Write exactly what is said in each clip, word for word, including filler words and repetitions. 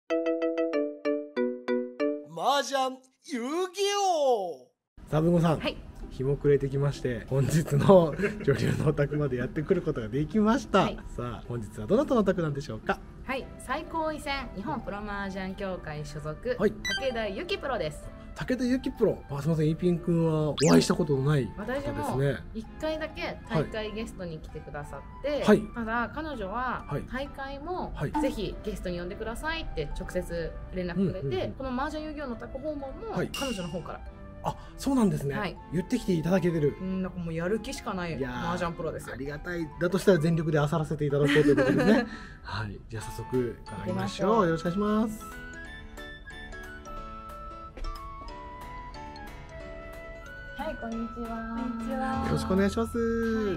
麻雀遊戯王。 サブゴさん、 はい、 日も暮れてきまして、本日の女流のお宅までやってくることができました。はい、さあ本日はどなたのお宅なんでしょうか。 はい、最高位戦日本プロ麻雀協会所属、 はい、 武田由紀プロです。 武田由紀プロ、あ、すみません、イーピン君はお会いしたことのない方私ですもね。 いっかいだけ大会ゲストに来てくださって、 はい、 ただ彼女ははい大会もはいぜひゲストに呼んでくださいって直接連絡くれて、 うんうんうん、 この麻雀遊戯王のタコ訪問も彼女の方から、 あ、そうなんですね、はい、言ってきていただけてる。 うん、なんかもうやる気しかない麻雀プロですよ。 ありがたい。だとしたら全力で漁らせていただこうということですね。はい、じゃあ早速伺いましょう。よろしくお願いします。 はい、こんにちは。こんにちは。 よろしくお願いします。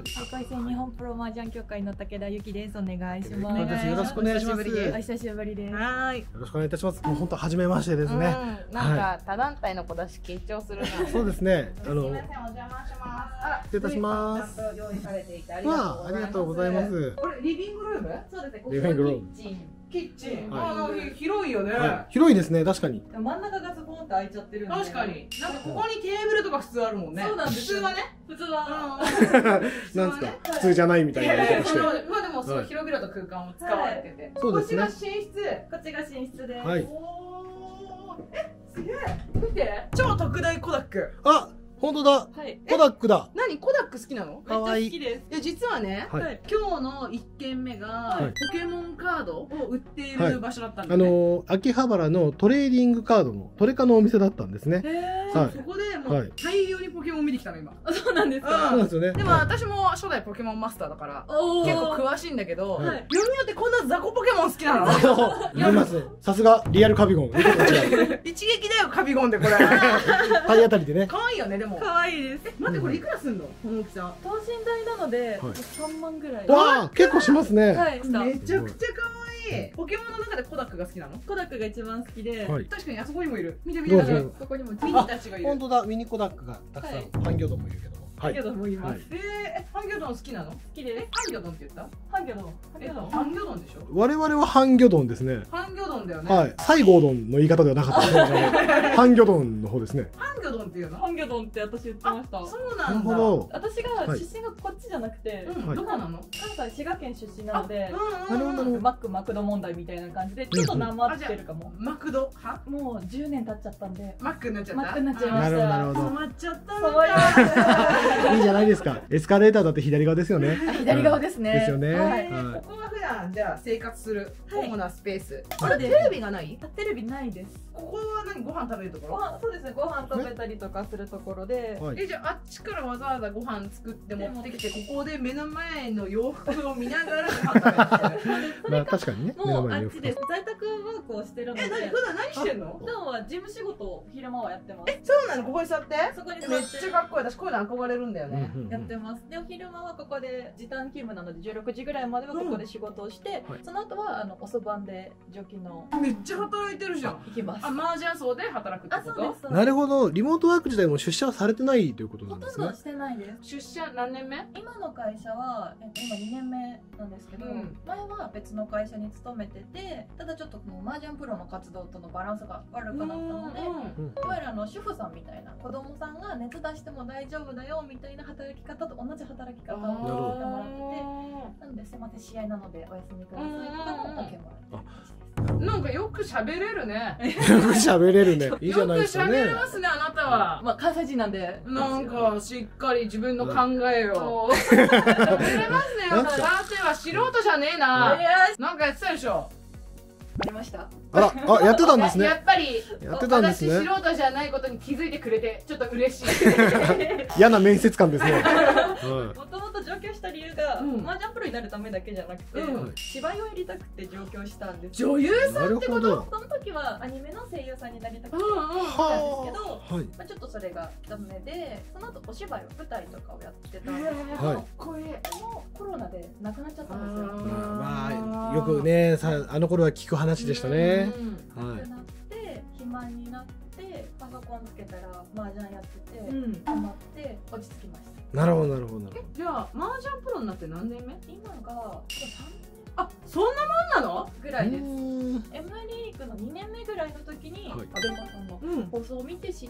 最高位戦日本プロ麻雀協会の武田由紀です。お願いします。 よろしくお願いします。 お久しぶりです。 はい。 よろしくお願いいたします。もう本当初めましてですね。 なんか他団体の子だし緊張するな。 そうですね。 あの。すみません、お邪魔します。 失礼いたします。 用意されていてありがとうございます。 これリビングルーム？そうですね。 リビングルーム。 キッチン。ああ、広いよね。 広いですね、確かに。 真ん中がズボンって開いちゃってるんで。 確かに。なんかここにテーブルとか普通あるもんね。そうなんです。普通はね。普通は。 なんですか。普通じゃないみたいな言い方して。 まあでもすごい広々と空間を使われてて。 そうですね。 こっちが寝室。 こっちが寝室です。 はい。 え、すげえ。見て。超特大コダック。 あ。本当だ。コダックだ。 何コダック好きなの？ 可愛い。 好きです。いや実はね、今日の一軒目がポケモンカードを売っている場所だったんですね。あの秋葉原のトレーディングカードのトレカのお店だったんですね。 はい。そこでもう大量にポケモン見てきたの今。 そうなんですか。 そうなんですよね。 でも私も初代ポケモンマスターだから結構詳しいんだけど、読みよってこんな雑魚ポケモン好きなの？ 読みます。さすがリアルカビゴン。 一撃だよカビゴンでこれ。 体当たりでね。 可愛いよねでも。 可愛いです。 待ってこれいくらすんの？この大きさ。 等身大なのでさんまんぐらい。 わあ結構しますね。 はい。 めちゃくちゃ可愛い。ポケモンの中でコダックが好きなの？ コダックが一番好きで。 確かにあそこにもいる。見て見て見て。ここにもミニたちがいる。 本当だミニコダックがたくさん。ハンギョドンもいるけど。 ハンギョドンもいます。 ええ、ハンギョドン好きなの？好きです。ハンギョドンって言った？ハンギョドン。えっとハンギョドンでしょ？ 我々はハンギョドンですね。 ハンギョドンだよね。 はい。西郷ドンの言い方ではなかったですね。ハンギョドンの方ですね。 ハンギョドンっていうの？ ハンギョドンって私言ってました。 そうなんだ。 私が出身がこっちじゃなくて、 どこなの？ 関西滋賀県出身なので、 なるほど。 マックマクド問題みたいな感じでちょっとなまってるかも。 マクド派？ もうじゅうねん経っちゃったんで。 マックになっちゃった。 マックになっちゃいました。 なるほど。 染まっちゃったの。 いいじゃないですか。エスカレーターだって左側ですよね。 左側ですね。 ですよね。 ここが普段じゃあ生活する主なスペース。 あれテレビがない？ テレビないです。 ここは何ご飯食べるところ？ そうですね。ご飯食べたりとかするところで。 えじゃああっちからわざわざご飯作って持ってきてここで目の前の洋服を見ながらご飯食べる。 まあ確かにね。 もうあっちで在宅ワークをしてるので。 え何普段何してんの？ 普段は事務仕事を昼間はやってます。 えそうなの？ここに座って？ そこにめっちゃかっこいい。私こういうの憧れるんだよね。 やってます。でお昼間はここで時短勤務なのでじゅうろくじぐらいまではここで仕事をして、その後はあの遅番で除菌の。 めっちゃ働いてるじゃん。 行きます。 あ麻雀層で働くってこと？ あそうです。 なるほど。リモートワーク自体も出社はされてないということなんですね。 ほとんどしてないです。 出社何年目？ 今の会社はえっと今にねんめなんですけど、前は別の会社に勤めてて、ただちょっともう麻雀プロの活動とのバランスが悪くなったので、いわゆるあの主婦さんみたいな子供さんが熱出しても大丈夫だよみたいな働き方と同じ働き方をさせてもらってて、なのですいません試合なのでお休みくださいとかも OK もらってる感じです。 なんかよく喋れるね。 よく喋れるね。いいじゃないですかね。 よく喋れますねあなたは。 まあ関西人なんで。 なんかしっかり自分の考えを。喋れますね。さては素人じゃねえな。なんかやってたでしょ。 ありました。 あら、あ、やってたんですね。 やっぱりやってたんですね。 私素人じゃないことに気づいてくれてちょっと嬉しい。 嫌な面接官ですね。 もともと上京した理由が麻雀プロになるためだけじゃなくて、芝居をやりたくて上京したんです。 女優さんってこと？ その時はアニメの声優さんになりたくてしたんですけど、まあちょっとそれがダメで、その後お芝居舞台とかをやってたんですけど、かっこいい。でもコロナでなくなっちゃったんですよ。 まあよくね、さあの頃は聞く話でしたね。 はい。なって暇になってパソコンつけたら麻雀やってて、ハマって落ち着きました。 なるほどなるほど。 じゃあ麻雀プロになって何年目？ 今がさんねん。 あ、そんなもんなの？ ぐらいです。エムリー学のにねんめぐらいの時に、 はいアベマさんのうん放送を見て知って、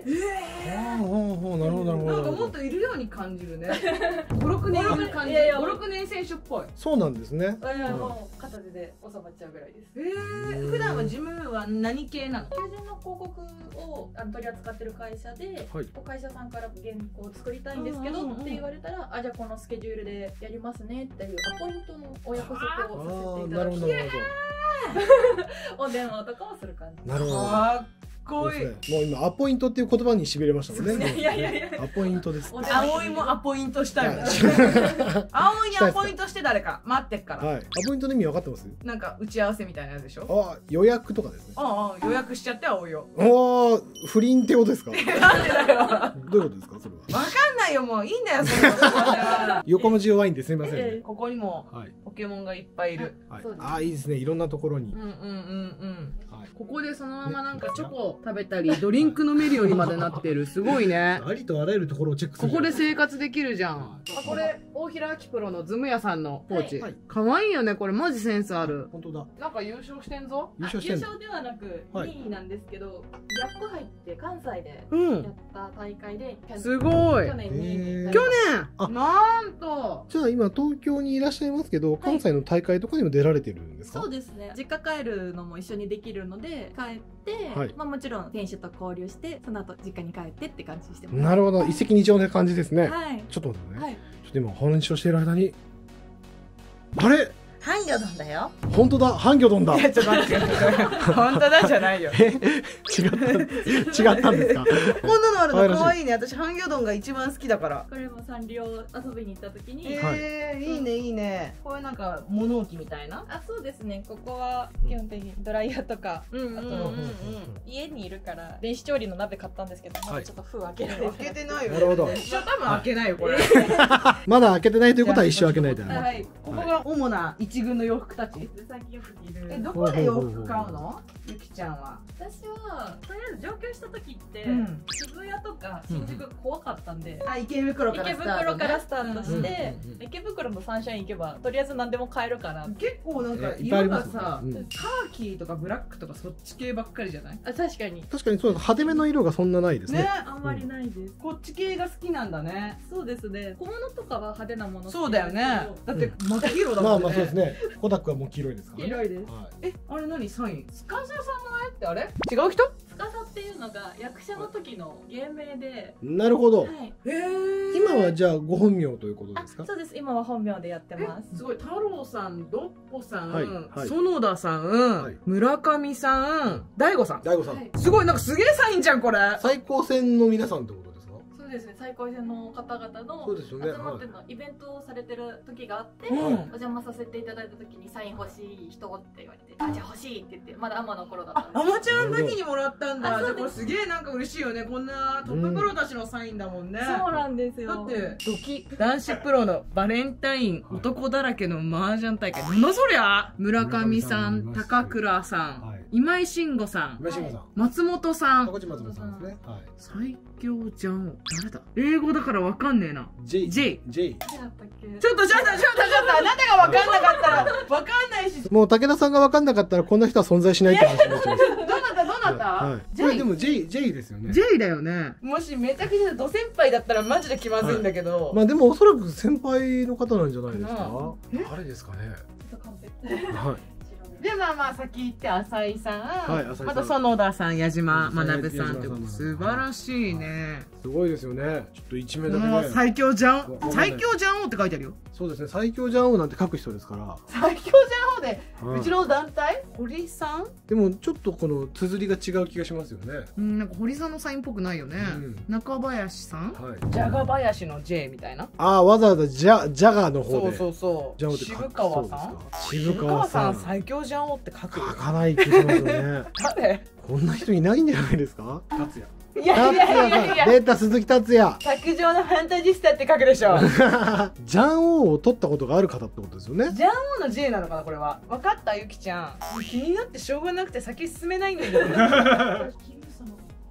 ああ、ほうほう、なるほどなるほど。 なんかもっといるように感じるね。ご、ろくねんいる感じ。 いやいやご、ろくねん選手っぽい。 そうなんですね。 いやもう片手で収まっちゃうぐらいです。 えー、普段は事務は何系なの？ 求人の広告をあの取り扱ってる会社で、 はいお会社さんから原稿を作りたいんですけど、 うんうんうんって言われたら、あ、じゃあこのスケジュールでやりますねっていうアポイントのお約束あをさせあ、 ていただきなるほどなるお電話とかをする感じ。 ほど。なるほど。 かっこいい。 そうですね。もう今アポイントっていう言葉にしびれましたもんね。 いやいやいやいやアポイントです。 お電話葵もアポイントしたいもん。 はい葵にアポイントして誰か待ってっから。 はい。アポイントの意味分かってます？ なんか打ち合わせみたいなやつでしょ？ あ、予約とかですね。 ああ、予約しちゃって葵を。 おお、不倫ってことですか？ なんでだよ。わどういうことですかそれは？ かんないよ、もういいんだよ、それは。 横文字弱いんですみませんね。 ここにもはい。 ポケモンがいっぱいいる。 はいそうです。 ああ、いいですね。いろんなところにうん。うんうんうん。 はい。 ここでそのままなんかチョコ食べたりドリンク飲めるようにまでなってる。すごいね。 ありとあらゆるところをチェックする。 ここで生活できるじゃん。 はあ、これ大平明プロのズム屋さんのポーチはい。 可愛いよね、これマジセンスある。 本当だ。 なんか優勝してんぞ。 優勝してんの。 優勝ではなくはいにいなんですけど、ギャップ入って関西でうんや。った大会で、 すごい。 去年にいになり去ましたあ年なんとじゃあ今東京にいらっしゃいますけど、関西の大会とかにも出られてるんですか？ そうですね、実家帰るのも一緒にできるので帰って、 はいまあ、もちろん選手と交流してその後実家に帰ってって感じしてます。 なるほど、一石二鳥な感じですね。 はい、 ちょっと待ってね。 はい、 ちょっと今お話をしている間に、あれ、 ハンギョドンだよ。 本当だ、ハンギョドンだ。 いや、ちょっと待って。本当だじゃないよ。 え、違った、違ったんですか？ こんなのある可愛らしいの可愛いね。私ハンギョドンが一番好きだから。 これもサンリオ遊びに行った時に、 えー、いいねいいね。これなんか物置みたいな。 あ、そうですね、ここは基本的にドライヤーとか、 うんうんうんうん。 家にいるから電子調理の鍋買ったんですけど、まだちょっと封開けないです。 開けてないよ。 なるほど一生多分開けないよこれ。 まだ開けてないということは一生開けないで。 は、 はいここが主な一軍の洋服たち。 最近よく着る。 え、どこで洋服買うの？ゆきちゃんは。 私はとりあえず上京した時って、 うん渋谷とか新宿怖かったんで、 あ、池袋から池スタートね。 袋からスタートして、 うんうんうんうん池袋のサンシャイン行けばとりあえず何でも買えるかな。 結構なんかえいっぱいあり色がますねさ、 うんカーキーとかブラックとかそっち系ばっかりじゃない？ あ、確かに確かにそうです。派手めの色がそんなないですね。 ね、 あんまりないです。 こっち系が好きなんだね。 そうですね、小物とかは派手なものそうだよね。だって真っ黄色だまあもんね。 まあそうですね。コダックはもう黄色いですからね。 黄色いです。 はえ、あれ何サイン？スカジャさんの絵ってあれ？違う人？ 司っていうのが役者の時の芸名で、 い。なるほど。 はい、 へえ。 今はじゃあご本名ということあ、 ですか？ そうです、今は本名でやってます。 すごい、太郎さん、ドッポさん、 はいはい園田さん、 はい村上さん、大悟さん。 大悟さん、 はいすごい、なんかすげえサインじゃん、これ。 最高戦の皆さんってことですか？ そうですね、最高線の方々のそうですよね。 集まってのイベントをされてる時があって、 うんお邪魔させていただいた時にサイン欲しい人って言われて、あ、じゃあ欲しいって言って、まだアマの頃だったん、であアマちゃんの時にもらったんだ。 あそうですじゃあこれすげえなんか嬉しいよね。こんなトッププロたちのサインだもんね。 そうなんですよ。 だって、ドキ、男子プロのバレンタイン、男だらけの麻雀大会。なんだそりゃ村上さん、高倉さん、 はい今井慎吾さん、 今島さん、 松本さん、 高知松本さんですね。はい。 最強ジャンオ。誰だ英語だからわかんねえな。 J J J。 誰だったっけ？ ちょっとちょっとちょっとちょっとあなたがわかんなかったらわかんないし。 もう武田さんが分かんなかったらこんな人は存在しないって話になっちゃいます。 どうなったどうなった、 はい。こ J れでも J J ですよね。 J だよね。もしめちゃくちゃド先輩だったらマジで気まずいんだけど。 まあでもおそらく先輩の方なんじゃないですかか。 誰ですかね。 ちょっとカンペ。 はい。 でまあまあ先行って浅井さん、 はい浅井さんまた園田さん、矢島学さんって矢島さん素晴らしいね。 すごいですよね。ちょっと一名だけね。 もう最強じゃんわかんない最強じゃんおって書いてあるよ。 そうですね。最強ジャン王なんて書く人ですから。 最強じゃんおで、 はいうちの団体堀さん、 でもちょっとこの綴りが違う気がしますよね。 うんなんか堀さんのサインっぽくないよね、 うん中林さん、 はい。 じゃが林の J みたいな。 ああ、わざわざジャジャガーの方で。 そうそうそうジャン王って書く渋川さんそうですか。渋渋川さん。 川さん最強じゃんおって書く。 書かない気がしますよね。 誰？ こんな人いないんじゃないですか。達也。 いやいやいやいやいや、 出た鈴木達也。 卓上のファンタジスタって書くでしょ。 ジャン王を取ったことがある方ってことですよね。 ジャンオの J なのかなこれは。分かったゆきちゃん。気になってしょうがなくて先進めないんだけど。 あ、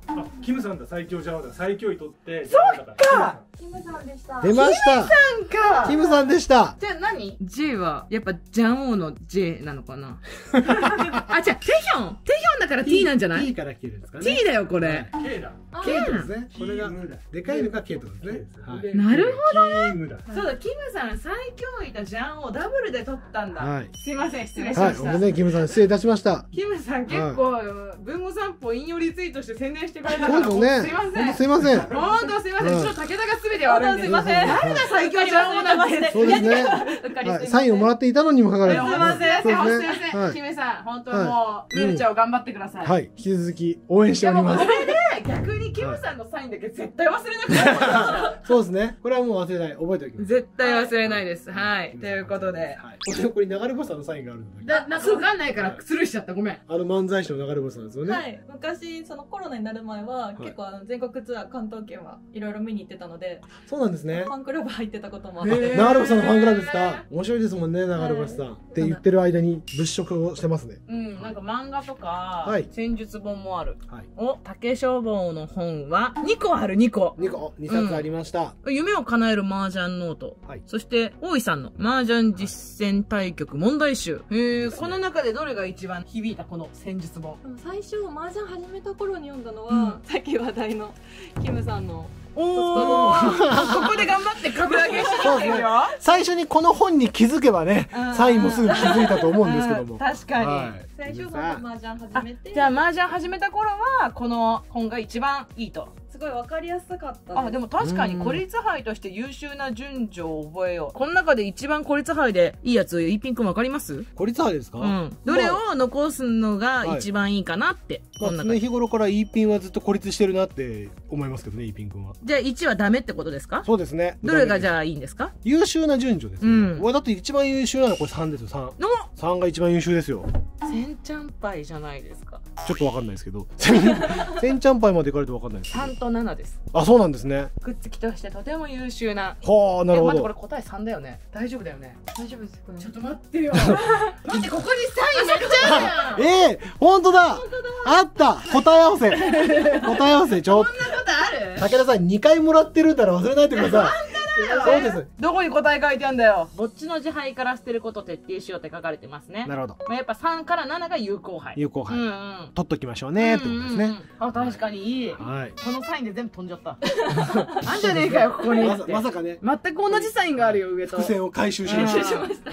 キムさんだ、最強ジャン王だ、最強位取って。 そっか。 キムさんでした。 出ました。 なんか。 キムさんでした。 じゃあ何 ？J はやっぱジャン王の J なのかな。あ、じゃあテヒョン、テヒョンだから T なんじゃない ？T から来るんですかね。 T だよこれ。 K だ。 K だ。 ですね。これがでかいのが K とですね。 なるほどね。そうだ、キムさん最強位とジャン王ダブルで取ったんだ。はい。すいません、失礼しました。 はい、ごめんね、キムさん失礼いたしました。 キムさん結構文語散歩引用リツイートして宣伝してくれたから。 そうですね。 すいません。 すいません。 本当すいません。ちょっと武田が全て悪いんです。すいません。誰が最強ジャン王なんて。 そうですね。サインをもらっていたのにもかかわらず。 すいません。すいません。キムさん、本当もうメルちゃんを頑張ってください。 はい、引き続き応援しております。 これで逆にキムさんのサインだけ絶対忘れなくていい。 そうですね。これはもう忘れない。覚えておきます。 絶対忘れないです。はい。ということで。 これ流れ星さんのサインがあるんだ。 だ、なんかわかんないからスルーしちゃった。ごめん。 あの漫才師の流れ星さんですよね。 はい。昔そのコロナになる前は結構あの全国ツアー関東圏はいろいろ見に行ってたので。 そうなんですね。 ファンクラブ入ってたこともあって。 流れ星さんのファンクラブですか。面白いですもんね、流れ星さん。って言ってる間に物色をしてますね。 うん、なんか漫画とか戦術本もある。はい。お、竹書房の本はにこある。にこ。 にこ、にさつありました。 夢を叶える麻雀ノート。はい。そして大井さんの麻雀実践対局問題集。へえ、この中でどれが一番響いたこの戦術本。 最初麻雀始めた頃に読んだのは、さっき話題のキムさんの。 おー、ここで頑張って株上げしてるよ。 最初にこの本に気づけばね、サインもすぐ気づいたと思うんですけども。 確かに。 最初は麻雀始めて。 じゃあ麻雀始めた頃はこの本が一番いいと。 すごいわかりやすかった。 あ、でも確かに孤立杯として優秀な順序を覚えよう。この中で一番孤立杯でいいやつ、イーピンくんわかります？ 孤立杯ですか？ うん。どれを残すのが一番いいかなって。 まあ、常日頃からイーピンはずっと孤立してるなって思いますけどね、イーピンくんは。 じゃあいちはダメってことですか？ そうですね。 どれがじゃあいいんですか？ 優秀な順序です。うん。だって一番優秀なのはこれさんですよ、さん。さんが一番優秀ですよ。 千ちゃん杯じゃないですか。 ちょっとわかんないですけど。千ちゃん杯までいかれてわかんないです。 さんとななです。 あ、そうなんですね。 くっつきとしてとても優秀な。 はあ、なるほど。 待って、これ答えさんだよね。大丈夫だよね。 大丈夫です。 ちょっと待ってよ。待って、ここにサインめっちゃあるやん。ええ、本当だ。あった。答え合わせ。答え合わせ、ちょっと。 そんなことある？ 武田さんにかいもらってるんだら忘れないでください。そうです。 どこに答え書いてあるんだよ。ぼっちの自敗から捨てることを徹底しようって書かれてますね。 なるほど。 まあやっぱさんからななが有効杯。 有効杯。うんうん。取っときましょうねってことですね。 あ、確かにいい。 はい。 このサインで全部飛んじゃった。あんじゃねえかよ、ここに。 まさかね。 全く同じサインがあるよ、上と。 伏線を回収しました。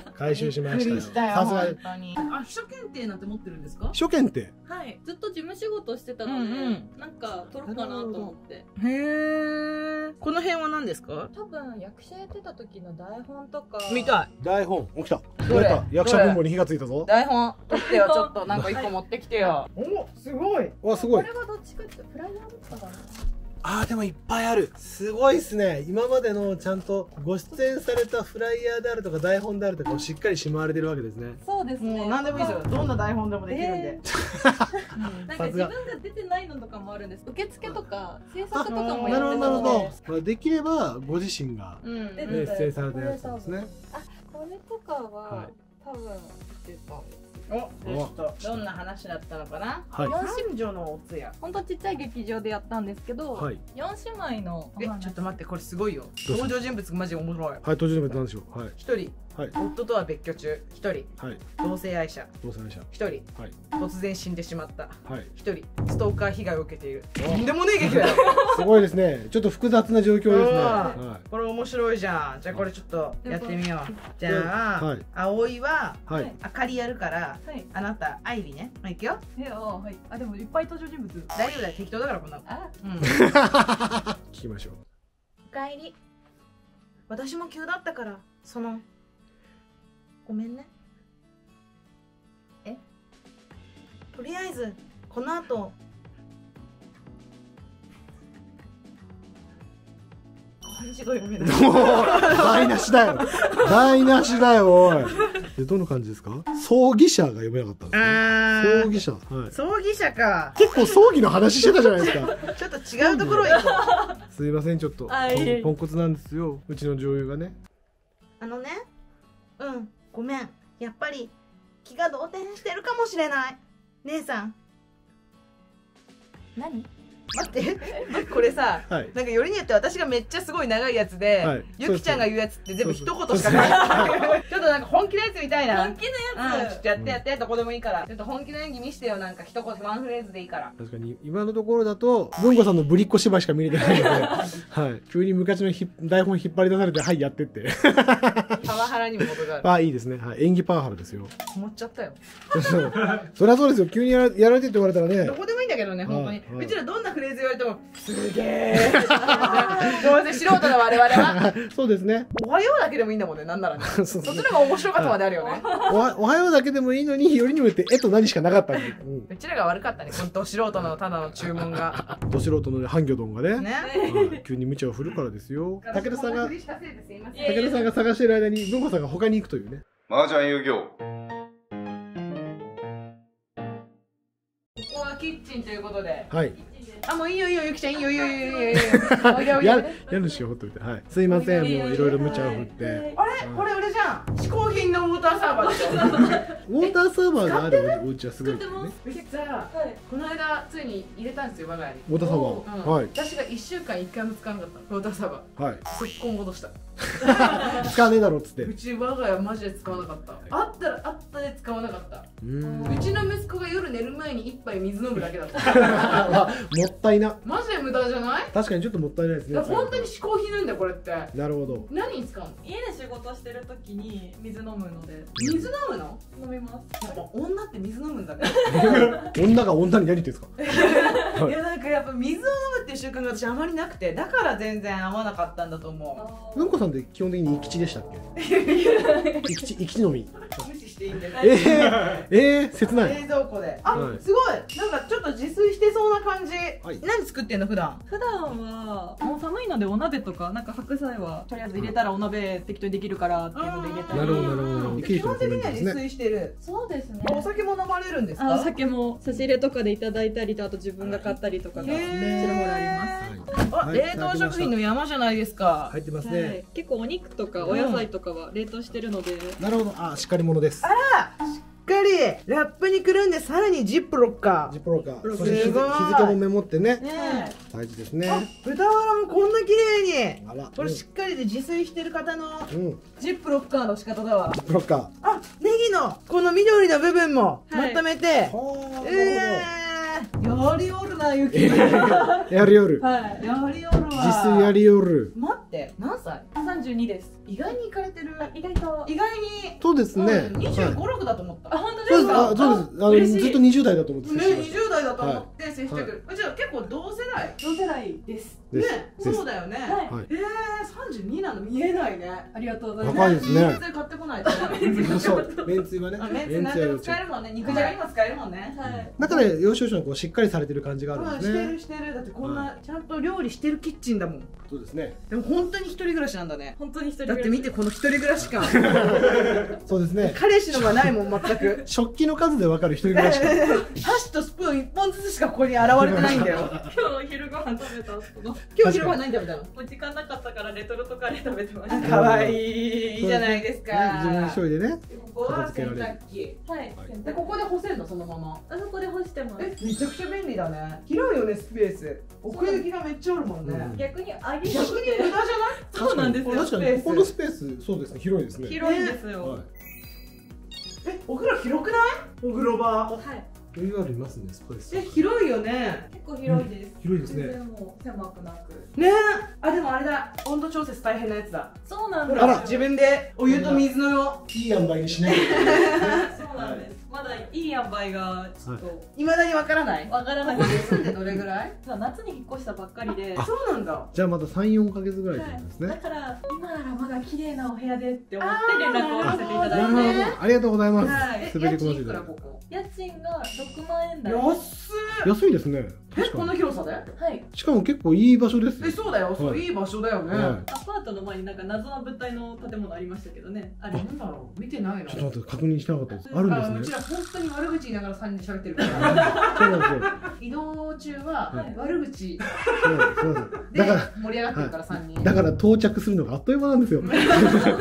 回収しましたよ。さすがに。 あ、秘書検定なんて持ってるんですか？ 秘書検定。 はい。ずっと事務仕事してたので、なんか取ろうかなと思って。 へえ。この辺は何ですか？ 多分役者やってた時の台本とか。 見たい。 台本。起きた。どれ？役者分母に火がついたぞ。 台本取ってよ、ちょっとなんか一個持ってきてよ。お、すごい。 わ、すごい。 これはどっちかってフライヤーだったかな。 あー、でもいっぱいある。すごいっすね。今までのちゃんとご出演されたフライヤーであるとか台本であるとかをしっかりしまわれてるわけですね。 そうですね。 もう何でもいいですよ。どんな台本でもできるんで。 なんか自分が出てないのとかもあるんです。受付とか制作とかもやってたので。 なるほどなるほど。できればご自身が出演されたやつですね。 あ、これとかは多分出てたんです。 お、どんな話だったのかな。 はい。 四女のお通夜。 本当ちっちゃい劇場でやったんですけど、はい。四姉妹の。 え、ちょっと待って、これすごいよ。登場人物マジ面白い。はい、 登場人物なんでしょう。はい。 一人。はい。夫とは別居中。一人。はい。同性愛者。 同性愛者。 一人。はい。突然死んでしまった。はい。一人。ストーカー被害を受けている。とんでもねえ劇だよ。 すごいですね。ちょっと複雑な状況ですね。はい。これ面白いじゃん。じゃあこれちょっとやってみよう。じゃあ、葵はあかりやるから、あなたアイビね。いくよ。 え、あ、はい。あ、でもいっぱい登場人物。 大丈夫だよ。適当だからこんなの。 あ、 うん。聞きましょう。 おかえり。私も急だったから、その。ごめんね。え？とりあえずこの後漢字が読めない。 台無しだよ。台無しだよ、おい。で、どの感じですか？葬儀者が読めなかったんですか？葬儀者。はい。 葬儀者か。 結構葬儀の話してたじゃないですか。 ちょっと違うところ行こう。すいません、ちょっと。ポンコツなんですよ。うちの女優がね。 あのね。うん、ごめん。やっぱり気が動転してるかもしれない。姉さん。 何？ 待ってこれさ、 はい、 なんかよりによって私がめっちゃすごい長いやつで、はい、ゆきちゃんが言うやつって全部一言しかないちょっとなんか本気のやつみたいな。 本気のやつ、 うん、ちょっとやってやって、うん、どこでもいいからちょっと本気の演技見してよ。なんか一言ワンフレーズでいいから。 確かに今のところだと文子さんのぶりっこ芝居しか見れてないので、はい、急に昔のひ台本引っ張り出されてはいやってってパワハラにも程がある。 あ、いいですね、はい、演技パワハラですよ。 思っちゃったよそりゃそうですよ。急にやらやられてって言われたらね、 どこでもいいんだけどね、本当に、 はい、 うちらどんなフレーズ言われてもすげえどうせ素人の我々はそうですね。 おはようだけでもいいんだもんね。なんならねそっちの方が面白かったまであるよねおは、おはようだけでもいいのによりにもよってえと何しかなかったんで、うん、 うちらが悪かったね、このど素人のただの注文がど素人の半魚丼がね、 ね、 はい、急に無茶を振るからですよ。武田さんが武武田さんが探している間に文子さんが他に行くというね。 麻雀遊戯王。 ここはキッチンということで、 はい、 あ、もういいよいいよ、ゆきちゃんいいよいいよいいよいいよいいよおいでおいでおいで家主をほっといて、はい、すいません、もういろいろ無茶を振って。 あれこれ俺じゃん、嗜好品のウォーターサーバーでしょウォーターサーバーがあるお家はすごいですね。 実はこの間ついに入れたんですよ、我が家にウォーターサーバー、はい、 私がいっしゅうかんいっかいも使わなかったウォーターサーバー、はい、速攻戻した使わねえだろっつって。 うち我が家マジで使わなかった。あったらあったで使わなかった。うちの息子が夜寝る前に一杯水飲むだけだったもったいな。 マジで無駄じゃない？ 確かにちょっともったいないですね。 本当に嗜好品なんだよこれって。なるほど。 何に使うの？ 家で仕事してる時に水飲むので。 水飲むの？ 飲みます。 やっぱ女って水飲むんだね女が女に何言ってんですかいやなんかやっぱ水を飲むっていう習慣が私あまりなくて、だから全然合わなかったんだと思う。 うんこさんって基本的に生き地でしたっけ？生き地、生き地飲み。 無視していいんだよ。 えー、えー、切ない。 冷蔵庫で。あ、すごい。なんかちょっと自炊してそうな感じ。何作ってんの普段？ 普段はもう寒いのでお鍋とか、なんか白菜はとりあえず入れたらお鍋適当にできるからっていうので入れたり。 なるほどなるほど。 基本的には自炊してる。 そうですね。 お酒も飲まれるんですか？ お酒も差し入れとかでいただいたりと、あと自分が買ったりとかがちらほらあります。 あ、冷凍食品の山じゃないですか。 入ってますね。 結構お肉とかお野菜とかは冷凍してるので。 なるほど。あ、しっかり者です。 あら、しっかりラップにくるんで、さらにジップロッカー。 ジップロッカー。そして日付もメモってね。大事ですね。 豚バラもこんな綺麗に。あら、これしっかりで自炊してる方のジップロッカーの仕方だわ。 ジップロッカー。 あ、ネギのこの緑の部分もまとめて。ええ。やりおるな、ゆき。 やりおる。 はい、やりおるわ。 自炊やりおる。 待って、何歳？ さんじゅうにです。 意外にいかれてる。 意外と。 意外に。 そうですね。 にじゅうご、ろくだと思った。 あ、本当ですか？ あ、そうです。あのずっとにじゅう代だと思って。 ね、にじゅう代だと思って接してくる。うちは結構同世代。 同世代です。 ね、そうだよね。 はい。 ええ、さんじゅうになの見えないね。 ありがとうございます。 若いですね。 めんつゆ買ってこないと。 そう、めんつゆはね。 めんつゆ何でも使えるもんね。肉じゃがにも使えるもんね。はい。 だから要所要所こうしっかりされてる感じがあるんですね。 してるしてる。だってこんなちゃんと料理してるキッチンだもん。 そうですね。 でも本当に一人暮らしなんだね。 本当に一人だって見てこの一人暮らし感。 そうですね。 彼氏のがないもん全く。 食器の数でわかる一人暮らし感。 箸とスプーン一本ずつしかここに現れてないんだよ。 今日昼ご飯食べたんですけど。 今日昼ご飯何食べたの？ もう時間なかったからレトルトカレー食べてました。 可愛いいじゃないですか。 自分一人でね。 ここは洗濯機。 はい。 でここで干せるのそのまま。 あそこで干してます。 え、めちゃくちゃ便利だね。広いよねスペース。奥行きがめっちゃあるもんね。 逆にあげ逆に無駄じゃない？ そうなんですよ。 確かにここのスペースそうですね、広いですね。 広いんですよ。 え、お風呂広くない？お風呂場。 はい。 余裕ありますね、スペース。 え、広いよね。 結構広いです。 広いですね。 全然もう狭くなく。 ねえ。あ、でもあれだ。温度調節大変なやつだ。 そうなんです。 ほら、自分でお湯と水のいい塩梅にしない。 そうなんです。まだいい塩梅がちょっといまだにわからない。 わからないです。 住んでどれぐらい？ 夏に引っ越したばっかりで。 そうなんだ。 じゃあまたさん、よんかげつぐらいですね。 だから今ならまだ綺麗なお部屋でって思って連絡をさせていただいて。 なるほど。ありがとうございます。 滑り込ませていただいて。 家賃がろくまんえん台。 安い。 安いですね。 え、この広さで？ はい。 しかも結構いい場所です。 え、そうだよ。そういい場所だよね。 アパートの前になんか謎の物体の建物ありましたけどね。あれなんだろう。見てないの。 ちょっと待って、確認してなかったです。あるんですね。 うちら本当に悪口言いながらさんにんで喋ってるから。そうなんですよ。移動中は悪口で盛り上がってるからさんにん。 だから到着するのがあっという間なんですよ。 本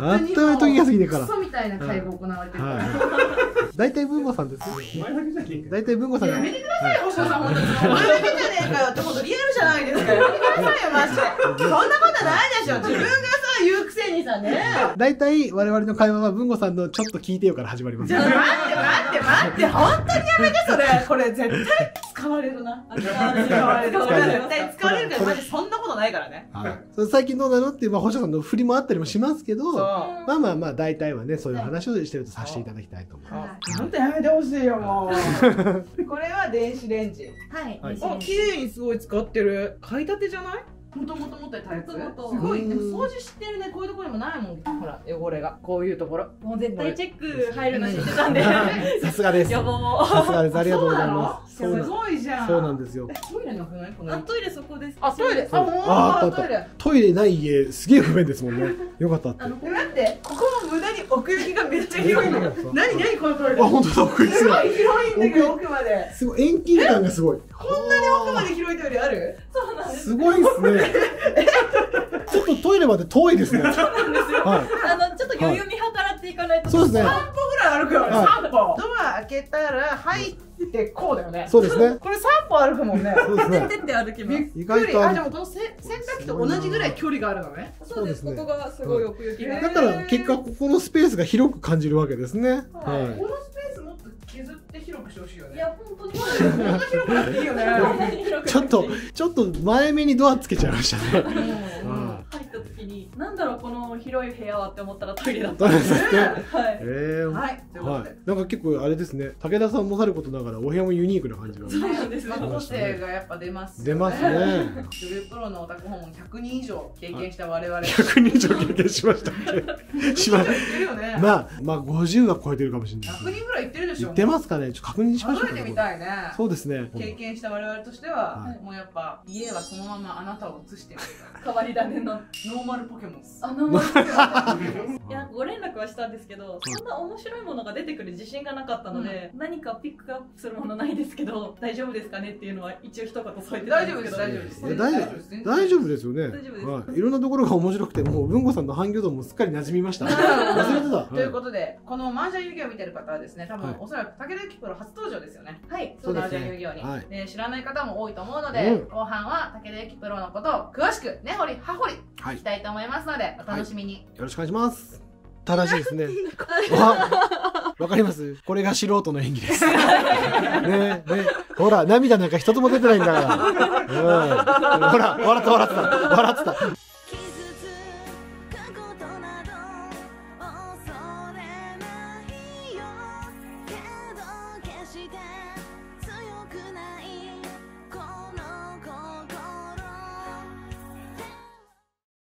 あっという間に時が過ぎてからクソみたいな会が行われてるから。 大体文吾さんです。大体文吾さんが。 やめてくださいよ、星野さん、本当に。お前だけじゃねえかよって、本当リアルじゃないですか。やめてくださいよ、マジで。そんなことないでしょ。自分がさ、言うくせにさね。 大体我々の会話は文吾さんのちょっと聞いてよから始まります。 じゃあ、待って待って待って、本当にやめて、それ。これ絶対使われるな。使われる。絶対使われるけど、マジそんなことないからね。 はい。最近どうなのっていう、まあ、星野さんの振りもあったりもしますけど、まあまあまあ、大体はね、そういう話をしてるとさせていただきたいと思います。 本当やめてほしいよ、もう。これは電子レンジ。 はい。 お、綺麗にすごい使ってる。買いたてじゃない？もともと持ってるタイプ。すごい。でも掃除してるね。こういうところにもないもん。ほら、汚れが。こういうところ。 もう絶対チェック入るの知ってたんで。 さすがです。 やばさすがです。ありがとうございます。 すごいじゃん。 そうなんですよ。 トイレなくないこの。 あ、トイレそこです。 あ、トイレ。あ、もうトイレ。 トイレない家、すげえ不便ですもんね。よかったって。 待って、ここも無駄に奥行きがめっちゃ広いの。何何このトイレ。 あ、本当だ、奥行きすごい広いんだけど、奥まで。 すごい、遠近感がすごい。 こんなに奥まで広いトイレある？ そうなんです。 すごいですね。ちょっとトイレまで遠いですね。そうなんですよ。はい。 あの、ちょっと余裕見計らっていかないと。 そうですね。 さんぽぐらい歩くよね。さんぽ。ドア開けたら入ってこうだよね。 そうですね。 これさんぽ歩くもんね。 そうですね。 てって歩きます。 意外と。 あ、でもこの洗濯機と同じぐらい距離があるのね。 そうです。ここがすごい奥行きが。 だから結果ここのスペースが広く感じるわけですね。はい。 このスペースもっと削って広くしてほしいよね。 いや、本当に。 こんな広くなっていいよね。 ちょっとちょっと前目にドアつけちゃいましたね。 入った時に、なんだろうこの広い部屋はって思ったらトイレだった。 そうですね。 はい。 ええ。 はい。ということで。 なんか結構あれですね。武田さんもさることながらお部屋もユニークな感じが。 そうなんです。 個性がやっぱ出ます。 出ますね。 女優プロのオタク訪問ひゃくにん以上経験した我々。 ひゃくにん以上経験しましたっけ？しました。まあまあごじゅうは超えてるかもしれない。 ひゃくにんぐらいいってるでしょ。 いってますかね。ちょっと確認しましょう。 数えてみたいね。 そうですね。 経験した我々としては、もうやっぱ家はそのままあなたを移してる。 変わり種のノーマルポケモン。 あの、いや、ご連絡はしたんですけど、そんな面白いものが出てくる自信がなかったので、何かピックアップするものないですけど、大丈夫ですかねっていうのは一応一言添えてたんですけど。 大丈夫です、 大丈夫です。大丈夫ですよね。 大丈夫です。 はい。いろんなところが面白くて、もう文吾さんの半魚道もすっかり馴染みました。忘れてた。 ということで、この麻雀遊戯を見てる方はですね、多分おそらく武田由紀プロ初登場ですよね。はい、そう麻雀遊戯王に。で、知らない方も多いと思うので、後半は武田由紀プロのことを詳しく根掘り葉掘り聞きたいと思いますので、お楽しみに。 よろしくお願いします。正しいですね。わかります？これが素人の演技です。ねね、ほら、涙なんか一つも出てないんだから。うん、ほら、笑った笑ってた。笑ってた。